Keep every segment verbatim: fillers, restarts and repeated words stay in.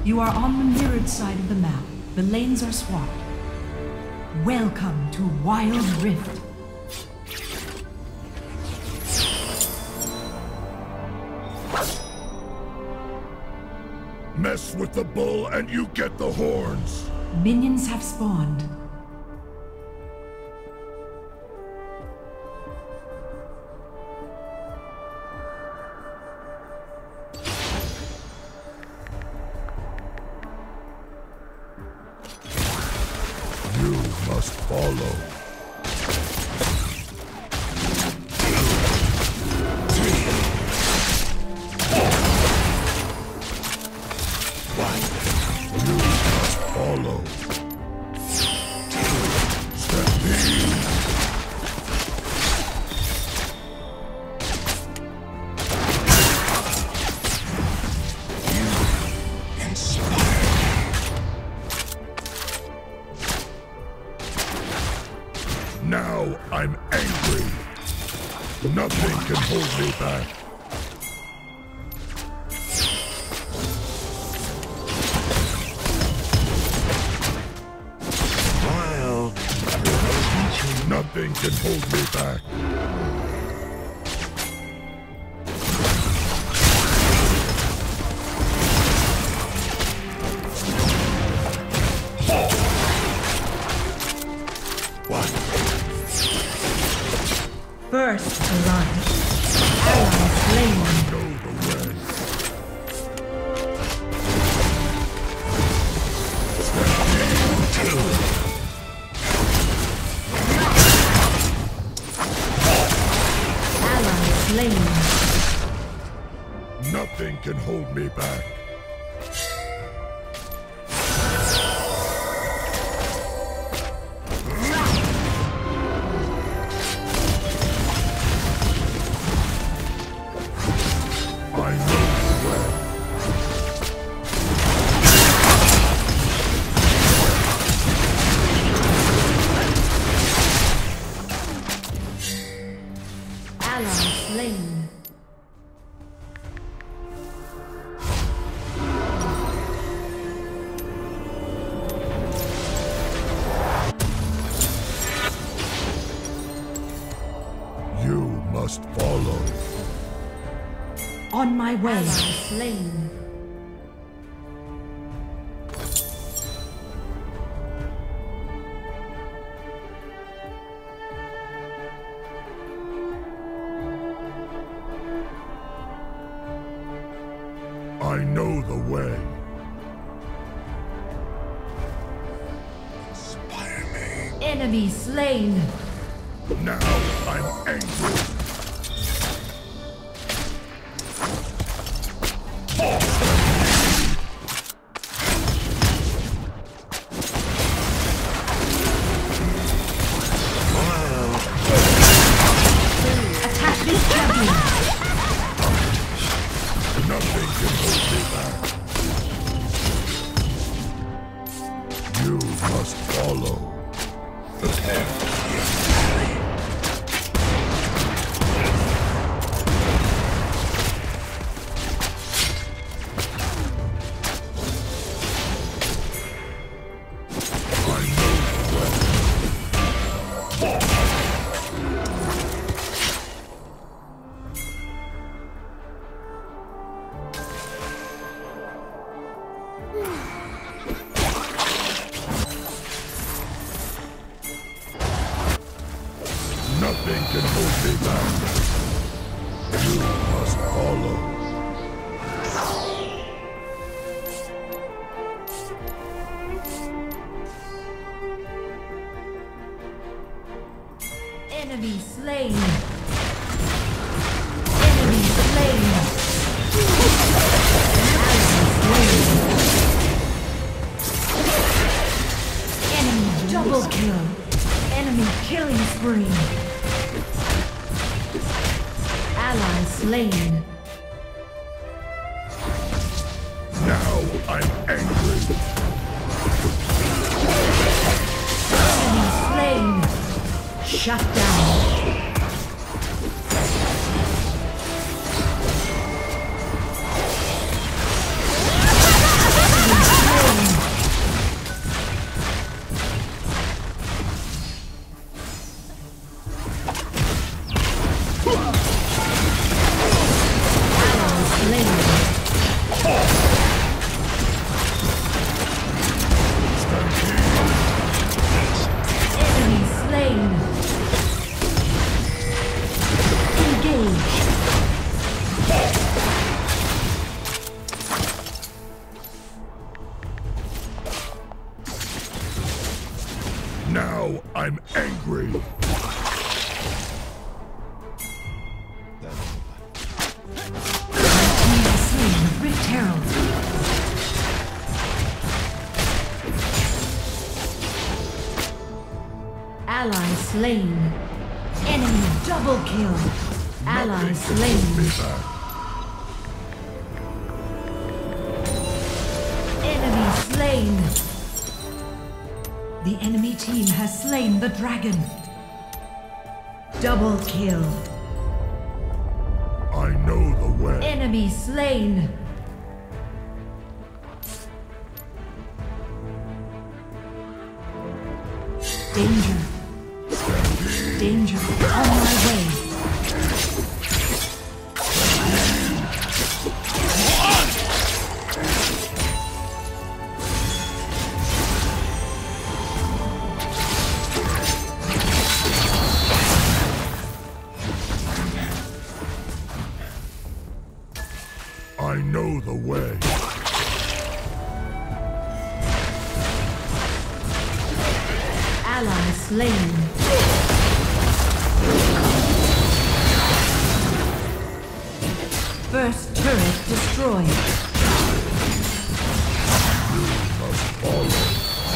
You are on the mirrored side of the map. The lanes are swapped. Welcome to Wild Rift. Mess with the bull and you get the horns. Minions have spawned. You must follow. Follow. Stampede. You inspire. Now I'm angry. Nothing can hold me back. Nothing can hold me back. What? First blood. Ally slain. Know the way. Slain. Nothing can hold me back. I know the way. Ally slain. You must follow. On my way. Ally slain. I know the way. Inspire me. Enemy slain. Now I'm angry. Attack this champion. Nothing can hold me back. You must follow. Prepare. Nothing can hold me back. You must follow. Enemy slain. Enemy slain. Enemy double kill. Enemy killing spree. Ally slain. Now I'm angry. Enemy slain. Shut down. Now I'm angry. Team has slain the Rift Herald. Ally slain. Enemy double kill. Ally slain. Enemy slain. The enemy team has slain the dragon. Double kill. I know the way. Enemy slain. Danger. Danger. On my way. I know the way. Ally slain. First turret destroyed. You must follow.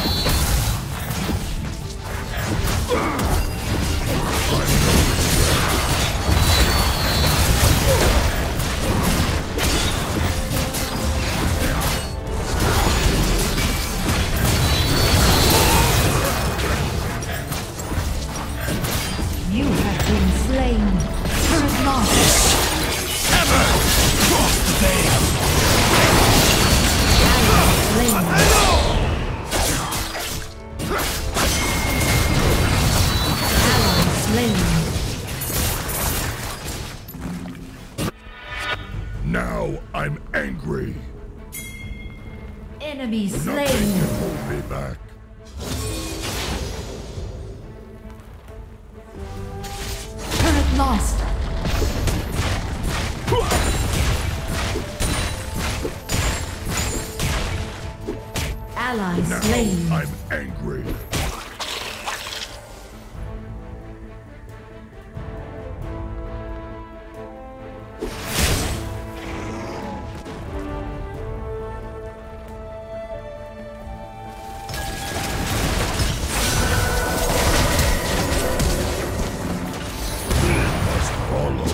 You have been slain. Turret lost. Ever cross the veil. Ally slain. Ally slain. Now I'm angry. Enemy Nothing slain. can hold me back. Turret lost. Ally Now slain. I'm angry. Must follow.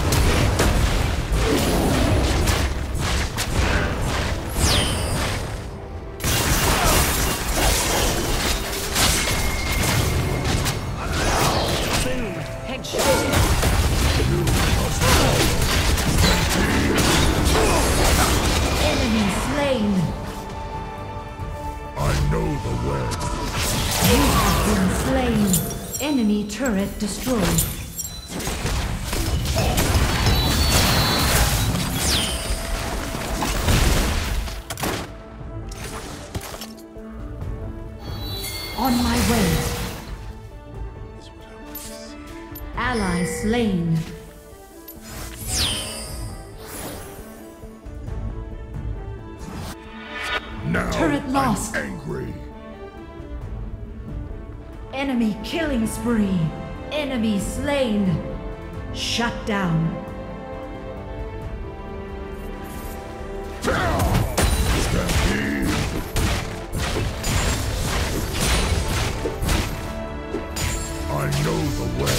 Enemy slain. I know the way. You have been slain. Enemy turret destroyed. On my way. Ally slain. Now Turret lost. I'm angry. Enemy killing spree. Enemy slain. Shut down. Stampede. I know the way.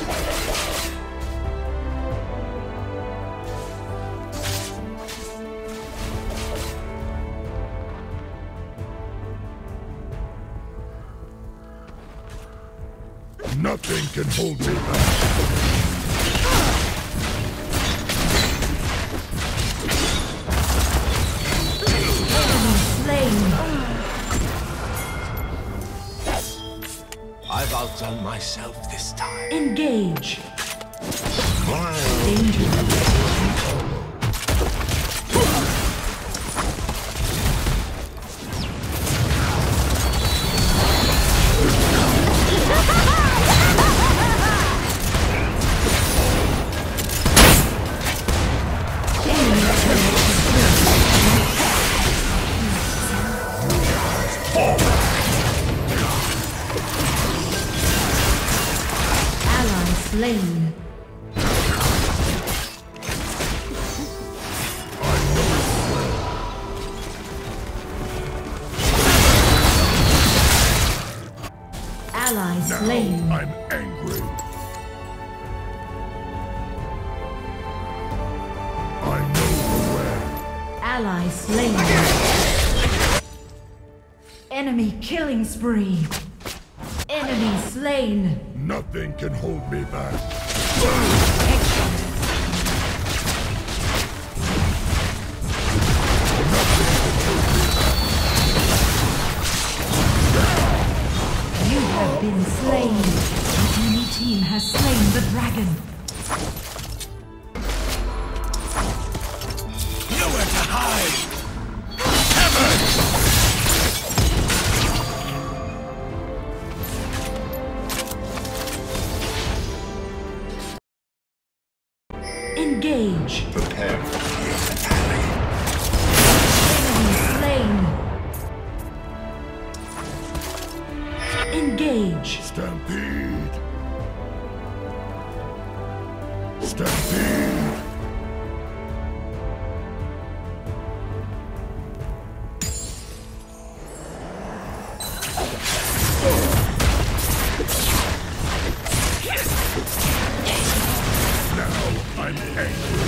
Nothing can hold me back. Enemy slain. I've outdone myself this time. Engage. Smile. Danger. slain. Ally slain. Now I'm angry. I know the way. Ally slain. Enemy killing spree. Enemy slain. Nothing can hold me back. You have been slain. The enemy team has slain the dragon. Nowhere to hide! Engage. Prepare to face an ally. Enemy slain. Engage. Stampede. Stampede. Now I'm angry.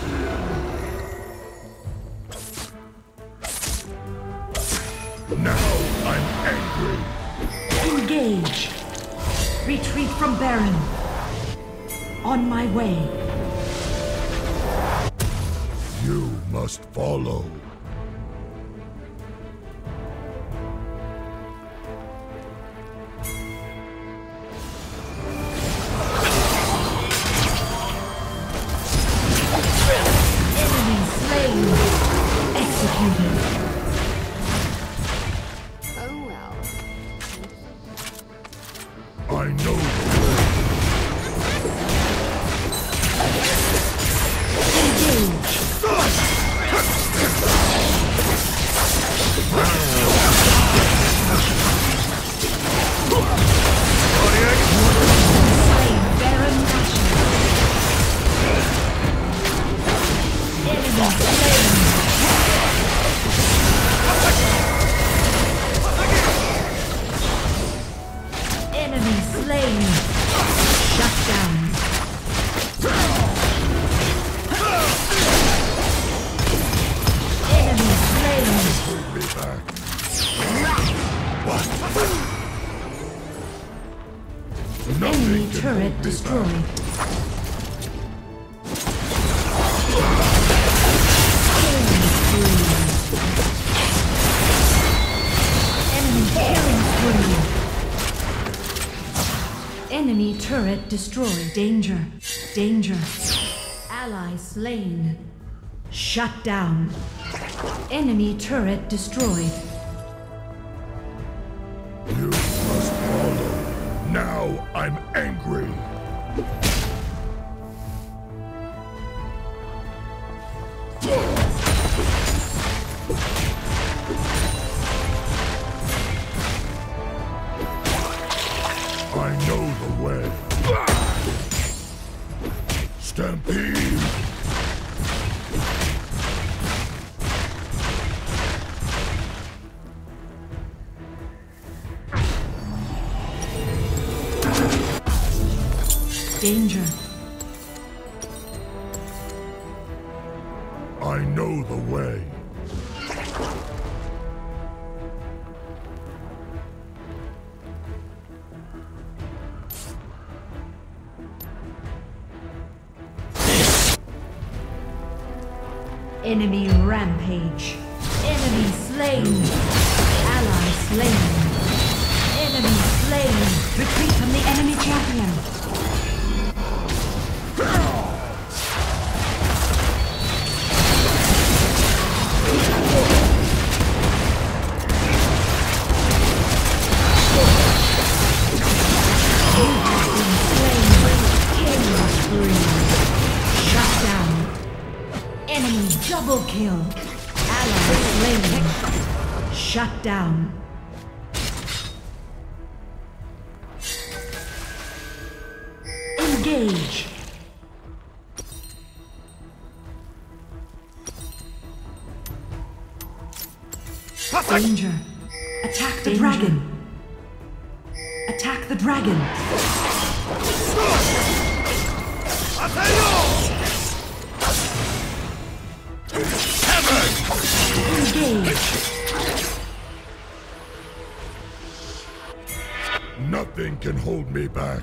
Now I'm angry. Engage. Retreat from Baron. On my way. You must follow. Enemy slain. Executed. Oh well. I know the way. Engage. Slain Baron Nashor. Enemy slain. Enemy slain. Shut down. Enemy slain. Hold me back. Nothing Enemy can turret hold me destroyed. back. Killing spree. Enemy killing spree. Enemy turret destroyed. Danger. Danger. Ally slain. Shut down. Enemy turret destroyed. You must follow. Now I'm angry. I know the way. Stampede. Danger. I know the way. Enemy rampage. Enemy slain. Ally slain. Enemy slain. Retreat from the enemy champion. Double kill. Ally slain. Shut down. Engage. Danger. Attack the Danger. dragon. Attack the dragon. Engage. Nothing can hold me back.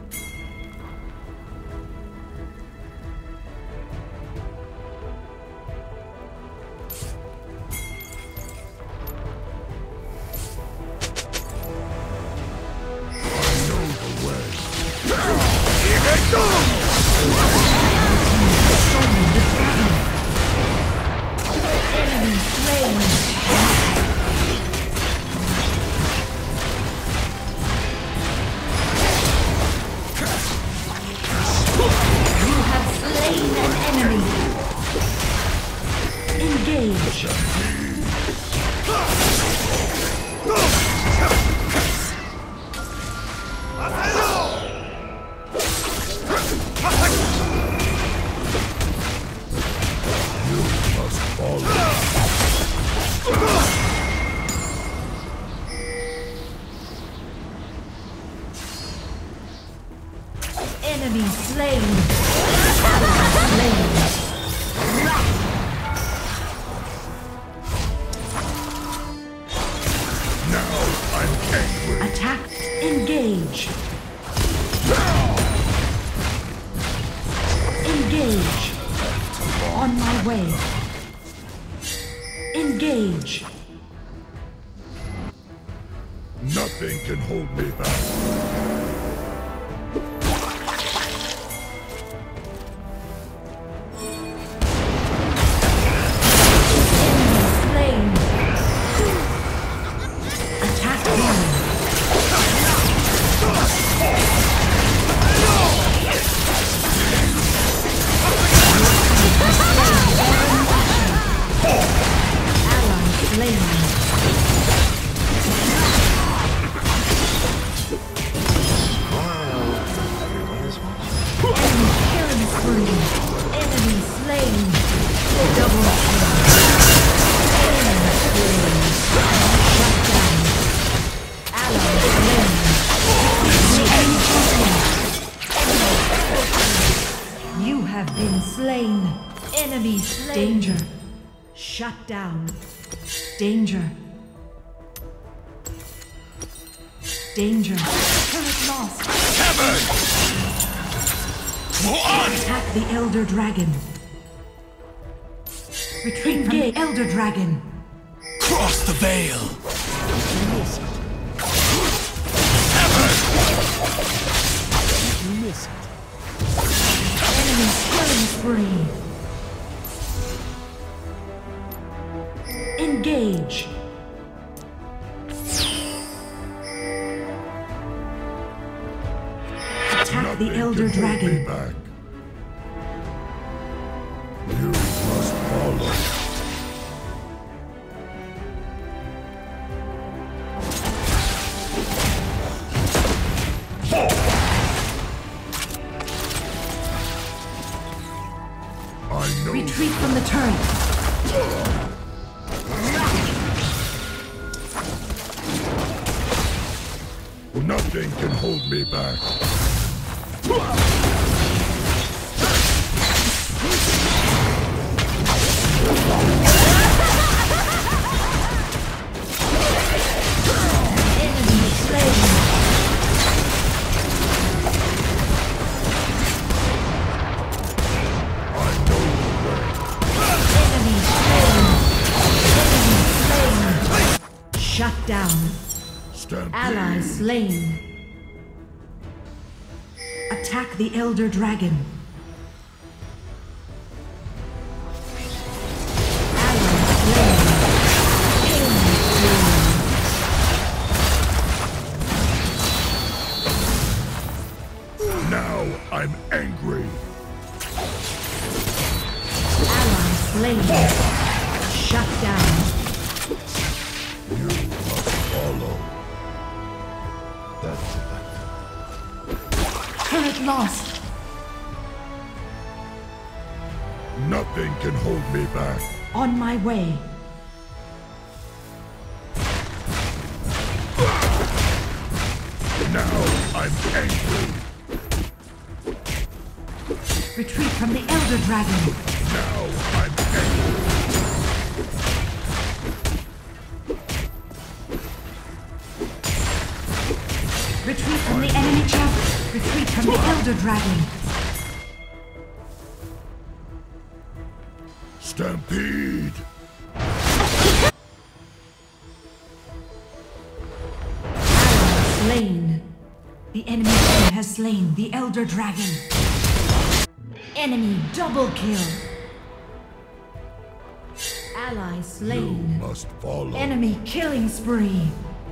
Enemy slain. Slain. Now I'm angry. Attack. Engage. Engage. On my way. Engage. Nothing can hold me back. Slain. Enemy slain. Danger. Shut down. Danger. Danger. Turret lost. Covered. Go on. Attack the Elder Dragon. Retreat from the Elder Dragon. Cross the veil. Covered. You miss it. Enemy killing spree. Engage. Attack Nothing the Elder can hold Dragon. me back. You must follow. Retreat from the turret. Nothing can hold me back. Enemy slain. Shut down. Stampede. Ally slain. Attack the Elder Dragon. Ally slain. Now I'm angry. Ally slain. Shut down. You must follow. Turret lost. Nothing can hold me back. On my way. Now I'm angry. Retreat from the Elder Dragon. Now I'm angry. Retreat from the enemy champ. Retreat from the Elder Dragon. Stampede. Slain. The enemy team has slain the Elder Dragon. Enemy double kill. Ally slain. You must follow. Enemy killing spree.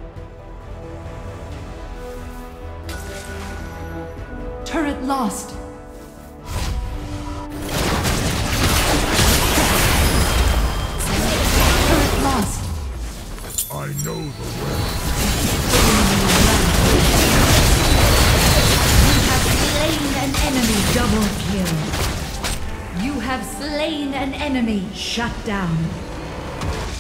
Turret lost. Turret lost. I know the way. You have slain an enemy. Double kill. You have slain an enemy. Shut down.